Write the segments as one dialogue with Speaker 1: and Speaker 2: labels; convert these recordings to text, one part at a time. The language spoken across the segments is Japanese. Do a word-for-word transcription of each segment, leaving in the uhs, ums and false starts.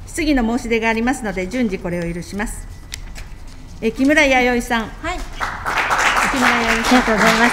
Speaker 1: 質疑の申し出がありますので、順次これを許します。え木村弥生さん。
Speaker 2: はい。木村弥生さん。ありがとうございます。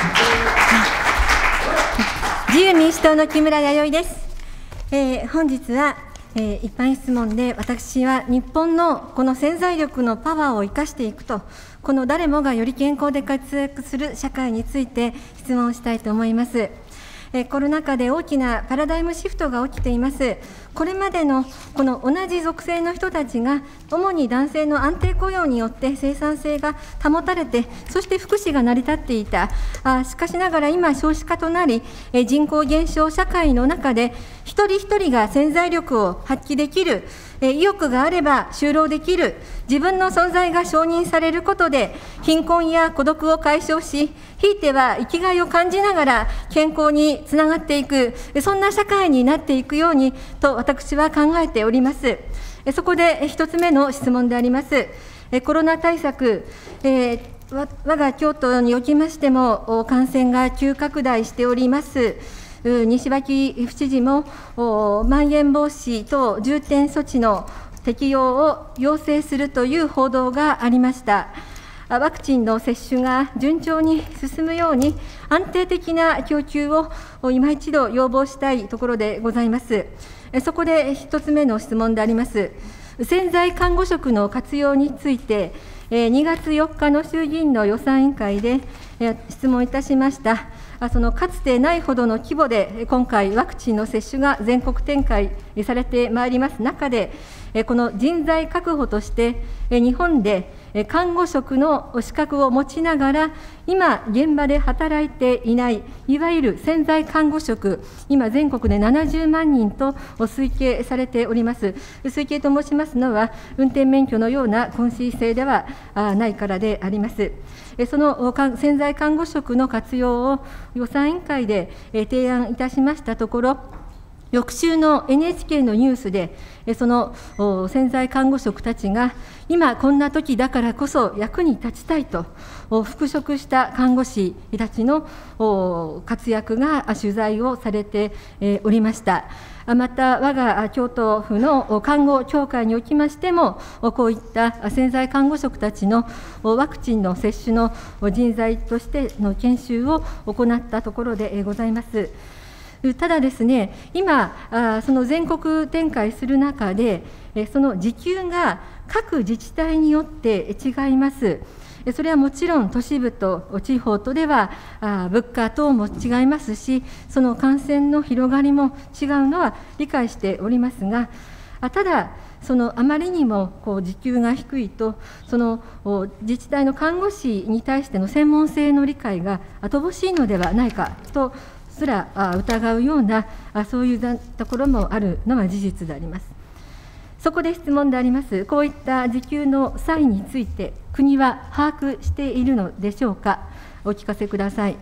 Speaker 2: 自由民主党の木村弥生です。えー、本日は、えー、一般質問で、私は日本のこの潜在力のパワーを生かしていくと、この誰もがより健康で活躍する社会について質問したいと思います。えー、コロナ禍で大きなパラダイムシフトが起きています。これまでのこの同じ属性の人たちが、主に男性の安定雇用によって生産性が保たれて、そして福祉が成り立っていた。あしかしながら今、少子化となり、え人口減少社会の中で、一人一人が潜在力を発揮できる、え意欲があれば就労できる、自分の存在が承認されることで、貧困や孤独を解消し、ひいては生きがいを感じながら健康につながっていく、そんな社会になっていくようにと私は考えております。そこで一つ目の質問であります。コロナ対策、えー、我が京都におきましても感染が急拡大しております。西脇府知事もまん延防止等重点措置の適用を要請するという報道がありました。ワクチンの接種が順調に進むように、安定的な供給を今一度要望したいところでございます。そこで一つ目の質問であります。潜在看護職の活用について、にがつよっかの衆議院の予算委員会で質問いたしました。そのかつてないほどの規模で、今回、ワクチンの接種が全国展開されてまいります中で、この人材確保として、日本で看護職の資格を持ちながら、今、現場で働いていない、いわゆる潜在看護職、今、全国でななじゅうまんにんと推計されております。推計と申しますのは、運転免許のような今シー制ではないからであります。その潜在看護職の活用を予算委員会で提案いたしましたところ、翌週の エヌエイチケー のニュースで、その潜在看護職たちが、今こんな時だからこそ役に立ちたいと、復職した看護師たちの活躍が取材をされておりました。また、我が京都府の看護協会におきましても、こういった潜在看護職たちのワクチンの接種の人材としての研修を行ったところでございます。ただですね、今、その全国展開する中で、その時給が各自治体によって違います。それはもちろん都市部と地方とでは物価等も違いますし、その感染の広がりも違うのは理解しておりますが、ただ、そのあまりにもこう時給が低いと、その自治体の看護師に対しての専門性の理解が乏しいのではないかとすら疑うような、そういうところもあるのは事実であります。そこで質問であります。こういった時給の差異について、国は把握しているのでしょうか。お聞かせください。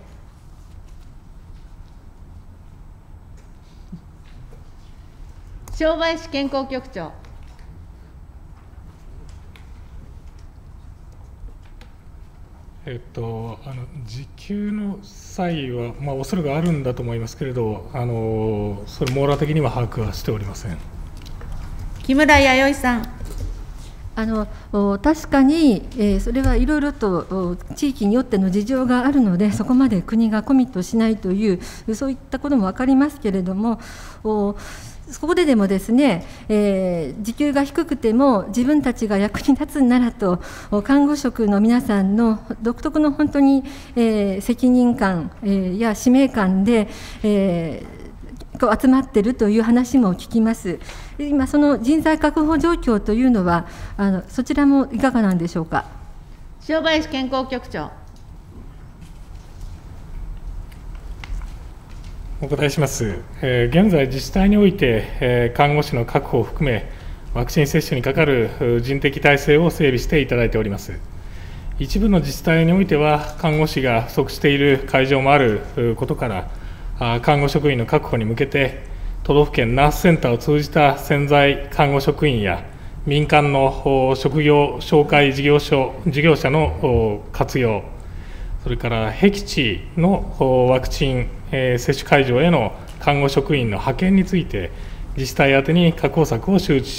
Speaker 1: 正林健康局長。
Speaker 3: えっと、あの時給の差異は、まあ、おそらくあるんだと思いますけれど、あのそれ網羅的には把握はしておりません。
Speaker 1: 木村弥生さん。
Speaker 2: あの確かに、えー、それはいろいろと地域によっての事情があるので、そこまで国がコミットしないという、そういったことも分かりますけれども、そこででもですね、えー、時給が低くても自分たちが役に立つならと、看護職の皆さんの独特の本当に、えー、責任感、えー、や使命感で、えー集まっているという話も聞きます。今、その人材確保状況というのは、あのそちらもいかがなんでしょうか。
Speaker 1: 塩林健康局長。
Speaker 3: お答えします。えー、現在、自治体において、えー、看護師の確保を含め、ワクチン接種にかかる人的体制を整備していただいております。一部の自治体においては、看護師が不足している会場もあることから、看護職員の確保に向けて、都道府県ナースセンターを通じた潜在看護職員や、民間の職業紹介事業所事業者の活用、それから僻地のワクチン接種会場への看護職員の派遣について、自治体宛てに確保策を周知し、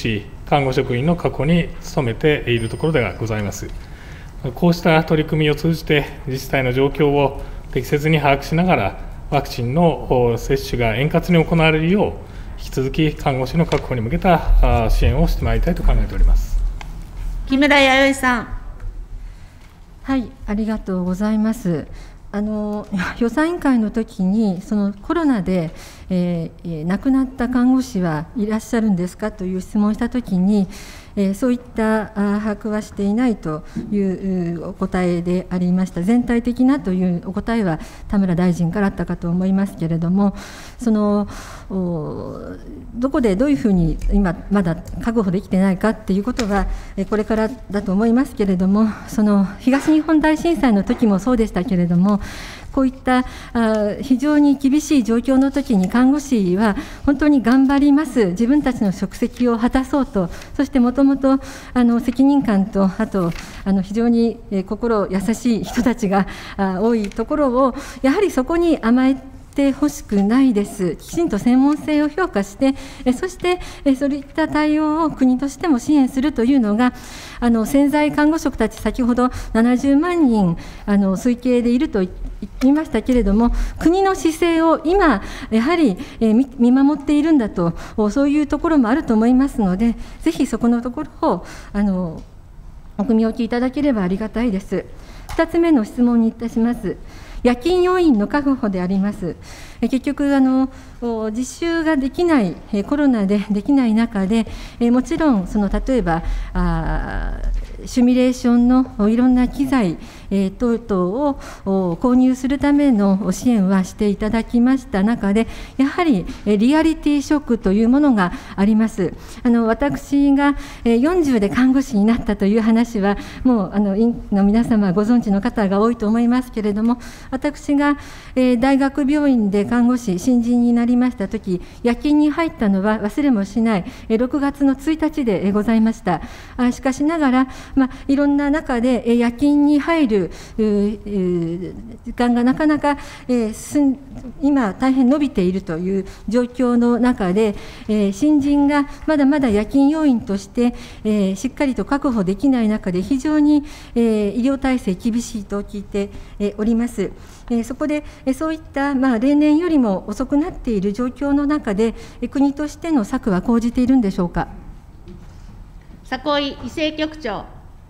Speaker 3: 看護職員の確保に努めているところではございます。こうした取り組みを通じて、自治体の状況を適切に把握しながら、ワクチンの接種が円滑に行われるよう、引き続き看護師の確保に向けた支援をしてまいりたいと考えております。
Speaker 1: 木村弥生さん。
Speaker 2: はい、ありがとうございます。あの予算委員会の時に、そのコロナで、えー、亡くなった看護師はいらっしゃるんですかという質問をした時に、えー、そういった把握はしていないというお答えでありました。全体的なというお答えは田村大臣からあったかと思いますけれども、そのどこでどういうふうに今まだ確保できてないかっていうことはこれからだと思いますけれども、その東日本大震災の時もそうでしたけれども、こういった非常に厳しい状況の時に看護師は本当に頑張ります、自分たちの職責を果たそうと、そしてもともと責任感と、あとあの非常に心優しい人たちが多いところを、やはりそこに甘えてほしくないです。きちんと専門性を評価して、そしてそういった対応を国としても支援するというのが、あの潜在看護職たち、先ほどななじゅうまんにんあの推計でいると言いましたけれども、国の姿勢を今、やはり見守っているんだと、そういうところもあると思いますので、ぜひそこのところをあのお汲み置きいただければありがたいです。ふたつめの質問にいたします。夜勤要員の確保であります。結局あの、実習ができない、コロナでできない中で、もちろんその例えばあシミュレーションのいろんな機材等々を購入するための支援はしていただきました中で、やはりリアリティショックというものがあります。あの私がよんじゅうで看護師になったという話は、もうあの院の皆様ご存知の方が多いと思いますけれども、私が大学病院で看護師新人になりましたとき、夜勤に入ったのは忘れもしないろくがつのついたちでございました。しかしながら、まあ、いろんな中で夜勤に入る時間がなかなか今大変伸びているという状況の中で、新人がまだまだ夜勤要員としてしっかりと確保できない中で、非常に医療体制厳しいと聞いております。そこでそういったまあ例年よりも遅くなっている状況の中で、国としての策は講じているんでしょうか。
Speaker 1: 迫井医政局長。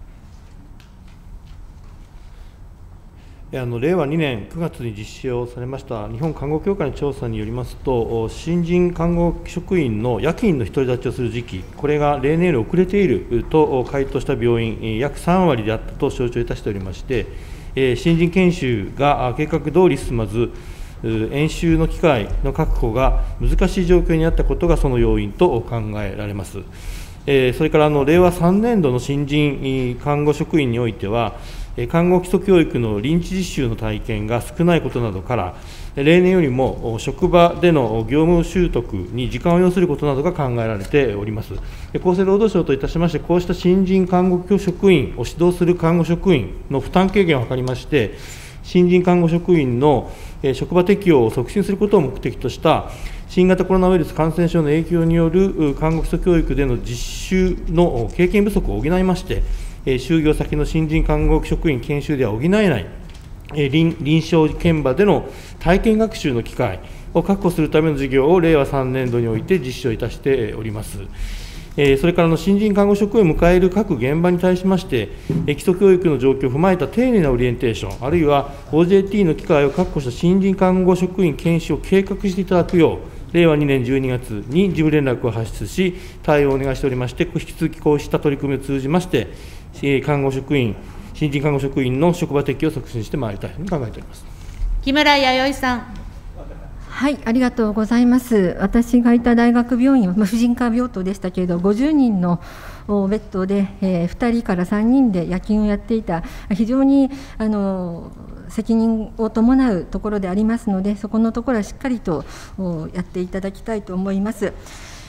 Speaker 4: あの令和にねんくがつに実施をされました日本看護協会の調査によりますと、新人看護職員の夜勤の独り立ちをする時期、これが例年より遅れていると回答した病院、約さんわりであったと承知をいたしておりまして、新人研修が計画通り進まず、演習の機会の確保が難しい状況にあったことがその要因と考えられます。それからあの令和さんねんどの新人看護職員においては、看護基礎教育の臨地実習の体験が少ないことなどから、例年よりも職場での業務習得に時間を要することなどが考えられております。厚生労働省といたしまして、こうした新人看護職員を指導する看護職員の負担軽減を図りまして、新人看護職員の職場適用を促進することを目的とした新型コロナウイルス感染症の影響による看護基礎教育での実習の経験不足を補いまして、就業先の新人看護職員研修では補えない臨床現場での体験学習の機会を確保するための事業を令和さんねんどにおいて実施をいたしております。それからの新人看護職員を迎える各現場に対しまして、基礎教育の状況を踏まえた丁寧なオリエンテーション、あるいは オージェーティー の機会を確保した新人看護職員研修を計画していただくよう、令和にねんじゅうにがつに事務連絡を発出し、対応をお願いしておりまして、引き続きこうした取り組みを通じまして、看護職員、新人看護職員の職場適用を促進してまいりたいと考えております。
Speaker 1: 木村弥生さん。
Speaker 2: はい、ありがとうございます。私がいた大学病院は、まあ、婦人科病棟でしたけれど、ごじゅうにんのベッドで、えー、ふたりからさんにんで夜勤をやっていた、非常にあの責任を伴うところでありますので、そこのところはしっかりとやっていただきたいと思います。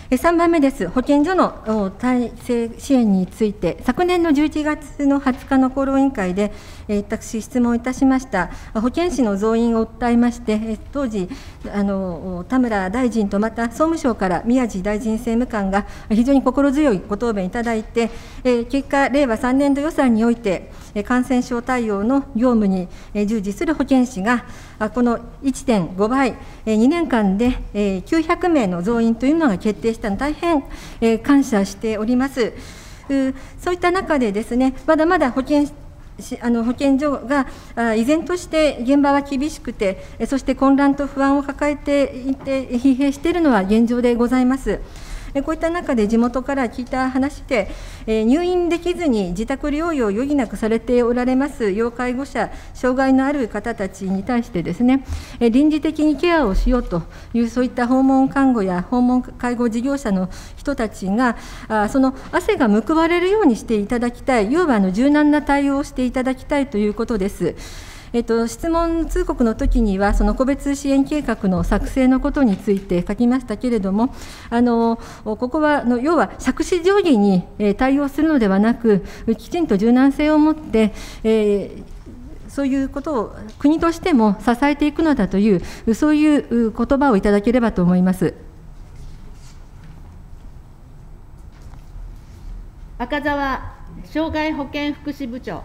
Speaker 2: さんばんめです。保健所の体制支援について、昨年のじゅういちがつのはつかの厚労委員会で、私、質問いたしました、保健師の増員を訴えまして、当時、あの田村大臣とまた総務省から宮地大臣政務官が非常に心強いご答弁いただいて、結果、れいわさんねんど予算において、感染症対応の業務に従事する保健師が、この いってんごばい、にねんかんできゅうひゃくめいの増員というのが決定したの、大変感謝しております。そういった中でですね、まだまだ保健あの保健所が依然として現場は厳しくて、そして混乱と不安を抱えていて、疲弊しているのは現状でございます。こういった中で地元から聞いた話で、入院できずに自宅療養を余儀なくされておられます要介護者、障害のある方たちに対してですね、臨時的にケアをしようという、そういった訪問看護や訪問介護事業者の人たちが、その汗が報われるようにしていただきたい、要はあの柔軟な対応をしていただきたいということです。えっと、質問通告の時には、その個別支援計画の作成のことについて書きましたけれども、あのここはあの要は杓子定規に対応するのではなく、きちんと柔軟性を持って、えーそういうことを国としても支えていくのだという、そういう言葉をいただければと思います。
Speaker 1: 赤澤障害保健福祉部長。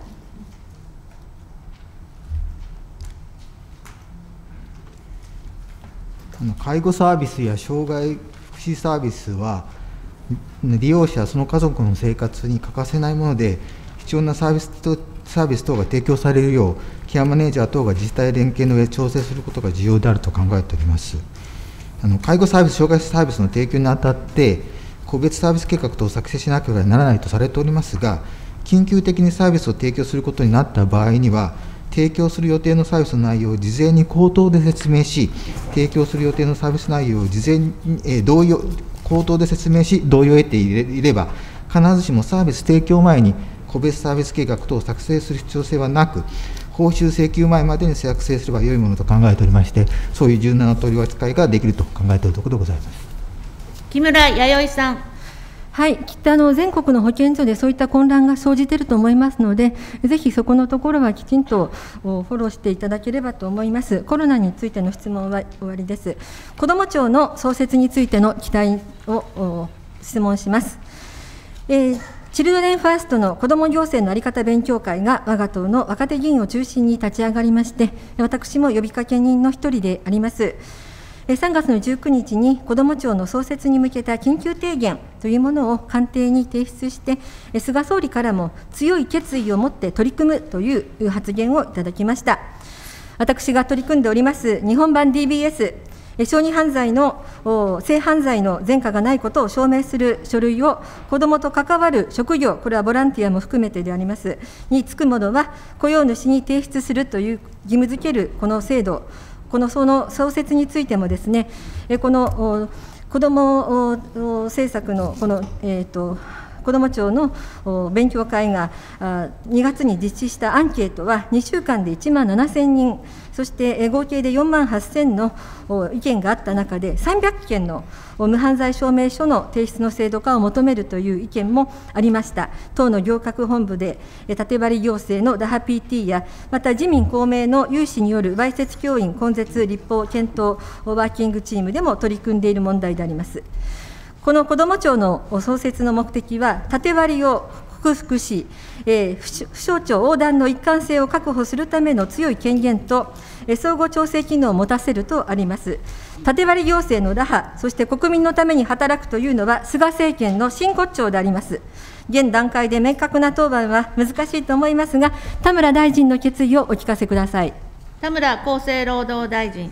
Speaker 5: 介護サービスや障害福祉サービスは、利用者、その家族の生活に欠かせないもので、必要なサービスとサービス等が提供されるよう、ケアマネージャー等が自治体連携の上、調整することが重要であると考えております。あの介護サービス、障害サービスの提供にあたって、個別サービス計画等を作成しなければならないとされておりますが、緊急的にサービスを提供することになった場合には、提供する予定のサービスの内容を事前に口頭で説明し、提供する予定のサービス内容を事前に、えー、同意を口頭で説明し、同意を得ていれば、必ずしもサービス提供前に個別サービス計画等を作成する必要性はなく、報酬請求前までに作成すればよいものと考えておりまして、そういう柔軟な取り扱いができると考えているところでございます。
Speaker 1: 木村弥生さん。
Speaker 2: はい、きっとあの全国の保健所でそういった混乱が生じていると思いますので、ぜひそこのところはきちんとフォローしていただければと思います。コロナについての質問は終わりです。子ども庁の創設についての期待を質問します。えーチルドレンファーストの子ども行政の在り方勉強会が我が党の若手議員を中心に立ち上がりまして、私も呼びかけ人の一人であります。さんがつのじゅうくにちに子ども庁の創設に向けた緊急提言というものを官邸に提出して、菅総理からも強い決意を持って取り組むという発言をいただきました。私が取り組んでおります日本版 ディービーエス、小児犯罪の性犯罪の前科がないことを証明する書類を子どもと関わる職業、これはボランティアも含めてであります、につくものは雇用主に提出するという義務付けるこの制度、このその創設についてもですね、この子ども政策のこの、えーと子ども庁の勉強会がにがつに実施したアンケートはにしゅうかんでいちまんななせんにん、そして合計でよんまんはっせんの意見があった中で、さんびゃっけんの無犯罪証明書の提出の制度化を求めるという意見もありました。党の行革本部で縦割り行政の打破 ピーティー や、また自民公明の有志によるわいせつ教員根絶立法検討ワーキングチームでも取り組んでいる問題であります。この子ども庁の創設の目的は、縦割りを克服し、えー、府省庁横断の一貫性を確保するための強い権限と、えー、相互調整機能を持たせるとあります。縦割り行政の打破、そして国民のために働くというのは、菅政権の真骨頂であります。現段階で明確な答弁は難しいと思いますが、田村大臣の決意をお聞かせください。
Speaker 1: 田村厚生労働大臣。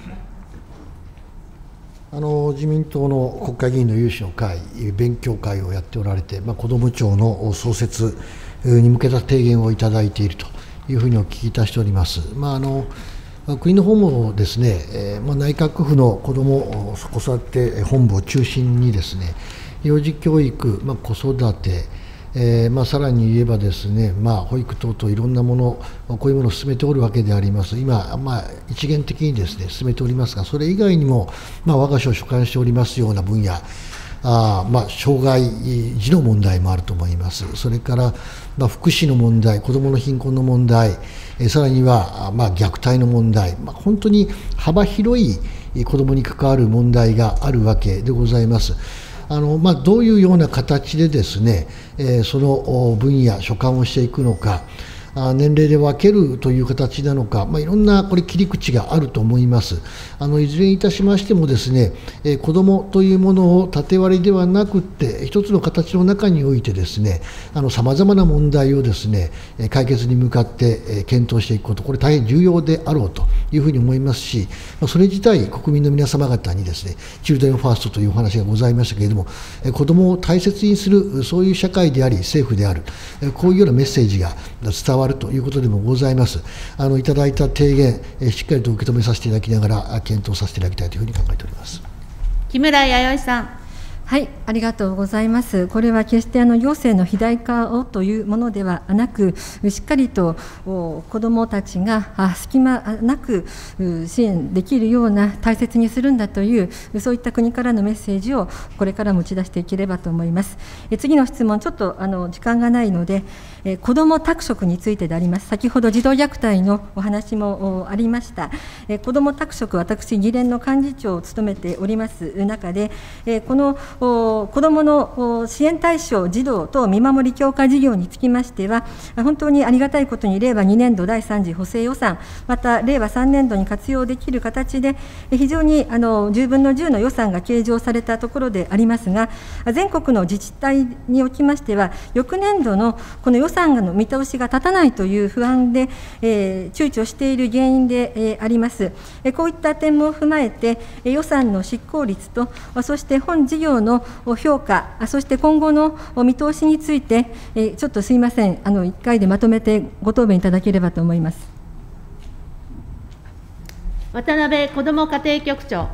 Speaker 6: あの自民党の国会議員の有志の会、勉強会をやっておられて、まあ、子ども庁の創設に向けた提言をいただいているというふうにお聞きいたしております。まあ、あの国の方もですね、えーまあ、内閣府の子ども子育て本部を中心にですね、幼児教育、まあ、子育て、えーまあ、さらに言えばですね、まあ、保育等々いろんなもの、こういうものを進めておるわけであります。今、まあ、一元的にですね進めておりますが、それ以外にも、まあ、我が省所管しておりますような分野あまあ、障害児の問題もあると思います。それから、まあ、福祉の問題、子どもの貧困の問題、えさらには、まあ、虐待の問題、まあ、本当に幅広い子どもに関わる問題があるわけでございます。あのまあ、どういうような形でですね、えー、その分野、所管をしていくのか、年齢で分けるという形なのか、まあ、いろんなこれ切り口があると思います。あのいずれにいたしましてもですね、えー、子どもというものを縦割りではなくって一つの形の中においてですね、さまざまな問題をですね解決に向かって検討していくこと、これ大変重要であろうというふうに思いますし、それ自体国民の皆様方にですねチルドレンファーストというお話がございましたけれども、子どもを大切にするそういう社会であり政府である、こういうようなメッセージが伝わるということでもございます。あのいただいた提言、しっかりと受け止めさせていただきながら検討させていただきたいというふうに考えております。
Speaker 1: 木村弥生さん。
Speaker 2: はい、ありがとうございます。これは決してあの行政の肥大化をというものではなく、しっかりと子どもたちが隙間なく支援できるような大切にするんだというそういった国からのメッセージをこれからも打ち出していければと思います。え次の質問、ちょっとあの時間がないので、え子ども宅食についてであります。先ほど児童虐待のお話もありました。え子ども宅食、私議連の幹事長を務めております中で、えこの子どもの支援対象児童等見守り強化事業につきましては、本当にありがたいことに令和にねんどだいさん次補正予算、また令和さんねんどに活用できる形で、非常にあのじゅうぶんのじゅうの予算が計上されたところでありますが、全国の自治体におきましては、翌年度のこの予算の見通しが立たないという不安で、えー、躊躇している原因で、えー、あります。こういった点も踏まえて、予算の執行率と、そして本事業の評価、そして今後の見通しについて、ちょっとすみません、あのいっかいでまとめてご答弁いただければと思います。
Speaker 1: 渡辺こども家庭局長。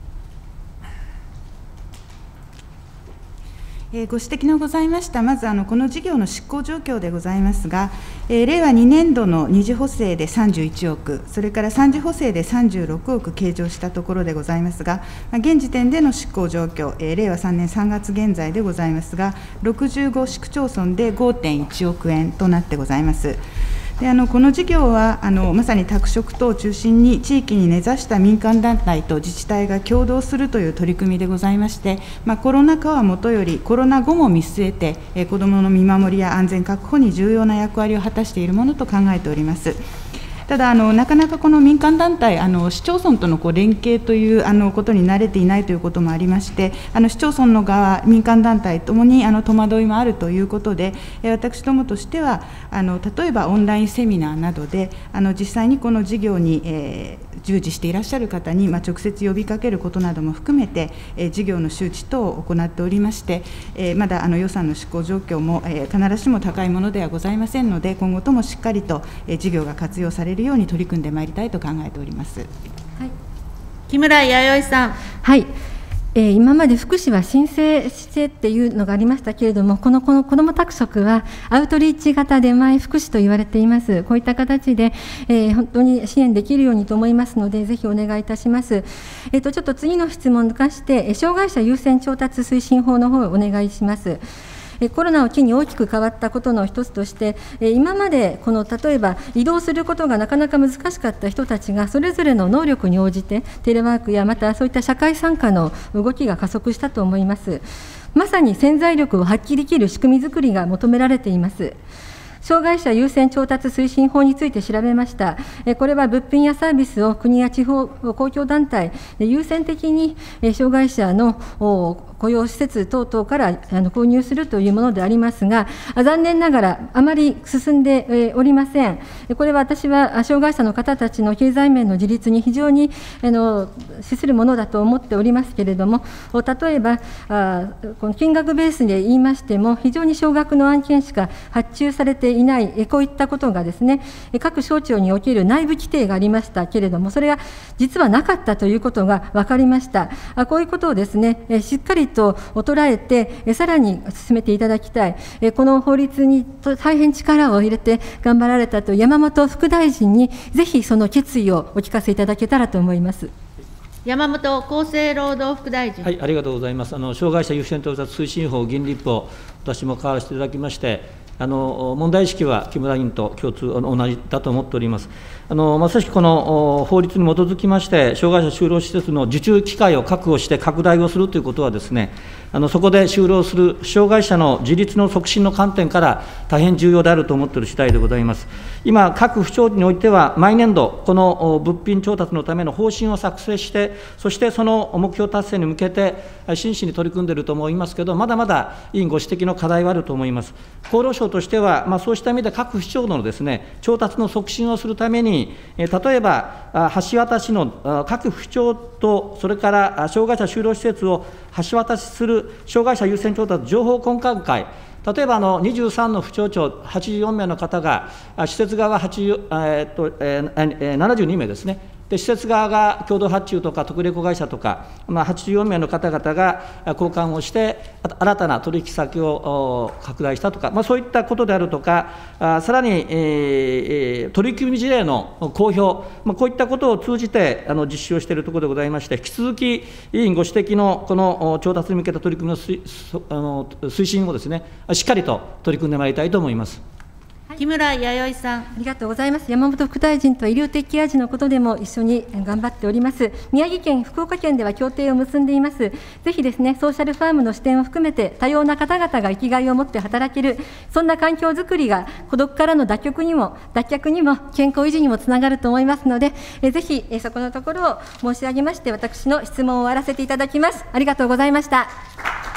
Speaker 7: ご指摘のございました、まずあのこの事業の執行状況でございますが、えー、令和にねんどのに次補正でさんじゅういちおく、それからさん次補正でさんじゅうろくおく計上したところでございますが、まあ、現時点での執行状況、えー、令和さんねんさんがつ現在でございますが、ろくじゅうご市区町村で ごてんいちおくえんとなってございます。であのこの事業はあのまさに宅食等を中心に地域に根ざした民間団体と自治体が共同するという取り組みでございまして、まあ、コロナ禍はもとよりコロナ後も見据えて、え子どもの見守りや安全確保に重要な役割を果たしているものと考えております。ただあの、なかなかこの民間団体、あの市町村とのこう連携というあのことに慣れていないということもありまして、あの市町村の側、民間団体ともにあの戸惑いもあるということで、私どもとしては、あの例えばオンラインセミナーなどで、あの実際にこの事業に、えー、従事していらっしゃる方に、まあ、直接呼びかけることなども含めて、えー、事業の周知等を行っておりまして、えー、まだあの予算の執行状況も、えー、必ずしも高いものではございませんので、今後ともしっかりと、えー、事業が活用されるように取り組んでまいりたいと考えております。はい、
Speaker 1: 木村弥生さん。
Speaker 2: はい、えー、今まで福祉は申請してっていうのがありましたけれども、このこの子ども宅食はアウトリーチ型出前福祉と言われています。こういった形で、えー、本当に支援できるようにと思いますので、ぜひお願いいたします。えーと、ちょっと次の質問に関して、障害者優先調達推進法の方をお願いします。コロナを機に大きく変わったことの一つとして、今までこの例えば移動することがなかなか難しかった人たちがそれぞれの能力に応じてテレワークやまたそういった社会参加の動きが加速したと思います。まさに潜在力を発揮できる仕組み作りが求められています。障害者優先調達推進法について調べました。これは物品やサービスを国や地方公共団体で優先的に障害者の雇用施設等々から購入するというものでありますが、残念ながらあまり進んでおりません。これは私は障害者の方たちの経済面の自立に非常に資するものだと思っておりますけれども、例えばこの金額ベースで言いましても、非常に少額の案件しか発注されていない、こういったことがですね、各省庁における内部規定がありましたけれども、それが実はなかったということが分かりました。こういうことをですね、しっかりと捉えて、さらに進めていただきたい。この法律に大変力を入れて頑張られたと山本副大臣に、ぜひその決意をお聞かせいただけたらと思います。
Speaker 1: 山本厚生労働副大臣。
Speaker 8: はい、ありがとうございます。あの障害者優先到達推進法、議員立法、私も変わらせていただきまして、あの問題意識は木村委員と共通、同じだと思っております。あのまさしくこの法律に基づきまして、障害者就労施設の受注機会を確保して拡大をするということはですね、あのそこで就労する障害者の自立の促進の観点から大変重要であると思っている次第でございます。今、各府庁においては、毎年度、この物品調達のための方針を作成して、そしてその目標達成に向けて、真摯に取り組んでいると思いますけれども、まだまだ委員ご指摘の課題はあると思います。厚労省としては、まあ、そうした意味で各府庁のですね、調達の促進をするために、例えば、橋渡しの各府庁と、それから障害者就労施設を橋渡しする障害者優先調達情報根幹会、例えばあのにじゅうさんの府庁長、はちじゅうよんめいの方が、施設側ははちじゅう、えーっとえー、ななじゅうにめいですね。で施設側が共同発注とか特例子会社とか、まあ、はちじゅうよんめいの方々が交換をして、新たな取引先を拡大したとか、まあ、そういったことであるとか、あさらに、えー、取り組み事例の公表、まあ、こういったことを通じてあの実施をしているところでございまして、引き続き委員ご指摘のこの調達に向けた取り組みの推あの推進をですね、しっかりと取り組んでまいりたいと思います。
Speaker 1: 木村弥生さん。
Speaker 2: ありがとうございます。山本副大臣と医療的ケア児のことでも一緒に頑張っております。宮城県、福岡県では協定を結んでいます。ぜひですね、ソーシャルファームの視点を含めて、多様な方々が生きがいを持って働ける、そんな環境づくりが孤独からの脱却にも、脱却にも、健康維持にもつながると思いますので、えぜひえそこのところを申し上げまして、私の質問を終わらせていただきます。ありがとうございました。